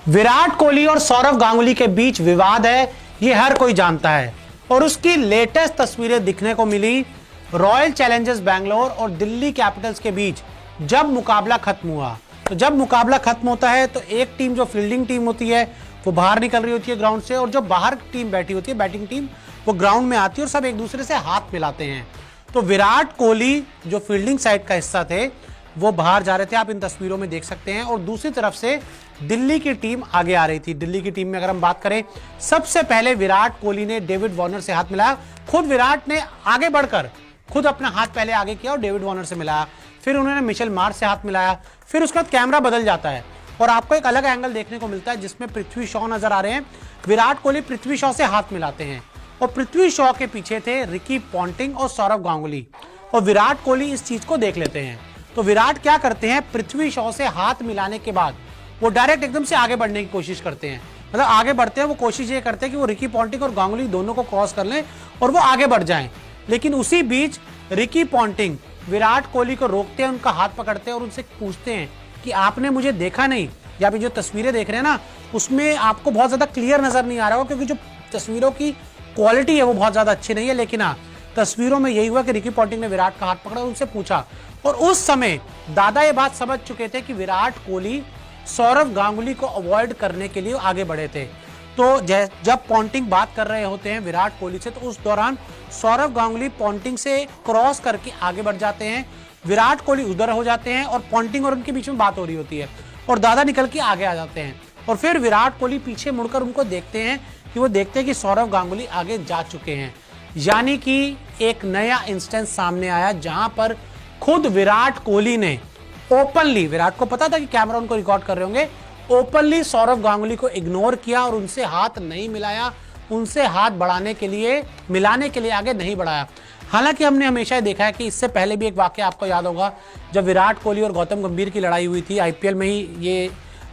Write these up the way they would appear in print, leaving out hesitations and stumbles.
विराट कोहली और सौरव गांगुली के बीच विवाद है, ये हर कोई जानता है और उसकी लेटेस्ट तस्वीरें दिखने को मिली रॉयल चैलेंजर्स बैंगलोर और दिल्ली कैपिटल्स के बीच जब मुकाबला खत्म हुआ। तो जब मुकाबला खत्म होता है तो एक टीम जो फील्डिंग टीम होती है वो बाहर निकल रही होती है ग्राउंड से, और जो बाहर टीम बैठी होती है बैटिंग टीम वो ग्राउंड में आती है और सब एक दूसरे से हाथ मिलाते हैं। तो विराट कोहली जो फील्डिंग साइड का हिस्सा थे वो बाहर जा रहे थे, आप इन तस्वीरों में देख सकते हैं, और दूसरी तरफ से दिल्ली की टीम आगे आ रही थी। दिल्ली की टीम में अगर हम बात करें, सबसे पहले विराट कोहली ने डेविड वार्नर से हाथ मिलाया। खुद विराट ने आगे बढ़कर खुद अपना हाथ पहले आगे किया और डेविड वार्नर से मिलाया, फिर उन्होंने मिचेल मार्श से हाथ मिलाया, फिर उसके बाद कैमरा बदल जाता है और आपको एक अलग एंगल देखने को मिलता है जिसमें पृथ्वी शॉ नजर आ रहे हैं। विराट कोहली पृथ्वी शॉ से हाथ मिलाते हैं और पृथ्वी शॉ के पीछे थे रिकी पॉन्टिंग और सौरव गांगुली, और विराट कोहली इस चीज को देख लेते हैं। तो विराट क्या करते हैं, पृथ्वी शॉ से हाथ मिलाने के बाद वो डायरेक्ट एकदम से आगे बढ़ने की कोशिश करते हैं। मतलब आगे बढ़ते हैं, वो कोशिश ये करते हैं कि वो रिकी पॉन्टिंग और गांगुली दोनों को क्रॉस कर लें और वो आगे बढ़ जाएं। लेकिन उसी बीच रिकी पॉन्टिंग विराट कोहली को रोकते हैं, उनका हाथ पकड़ते हैं और उनसे पूछते हैं कि आपने मुझे देखा नहीं, या फिर जो तस्वीरें देख रहे हैं ना उसमें आपको बहुत ज्यादा क्लियर नजर नहीं आ रहा हो क्योंकि जो तस्वीरों की क्वालिटी है वो बहुत ज्यादा अच्छी नहीं है। लेकिन हाँ, तस्वीरों में यही हुआ कि रिकी पॉन्टिंग ने विराट का हाथ पकड़ा और उनसे पूछा, और उस समय दादा ये बात समझ चुके थे कि विराट कोहली सौरव गांगुली को अवॉइड करने के लिए आगे बढ़े थे। तो जब पॉन्टिंग बात कर रहे होते हैं विराट कोहली से, तो उस दौरान सौरव गांगुली पॉन्टिंग से क्रॉस करके आगे बढ़ जाते हैं, विराट कोहली उधर हो जाते हैं और पॉन्टिंग और उनके बीच में बात हो रही होती है और दादा निकल के आगे आ जाते हैं। और फिर विराट कोहली पीछे मुड़कर उनको देखते हैं कि वो देखते हैं कि सौरव गांगुली आगे जा चुके हैं। यानी कि एक नया इंस्टेंस सामने आया जहां पर खुद विराट कोहली ने ओपनली, विराट को पता था कि कैमरा उनको रिकॉर्ड कर रहे होंगे, ओपनली सौरव गांगुली को इग्नोर किया और उनसे हाथ नहीं मिलाया, उनसे हाथ बढ़ाने के लिए, मिलाने के लिए आगे नहीं बढ़ाया। हालांकि हमने हमेशा देखा है कि इससे पहले भी एक वाकया आपको याद होगा, जब विराट कोहली और गौतम गंभीर की लड़ाई हुई थी, आईपीएल में ही ये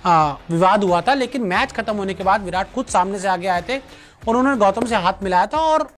विवाद हुआ था, लेकिन मैच खत्म होने के बाद विराट खुद सामने से आगे आए थे और उन्होंने गौतम से हाथ मिलाया था और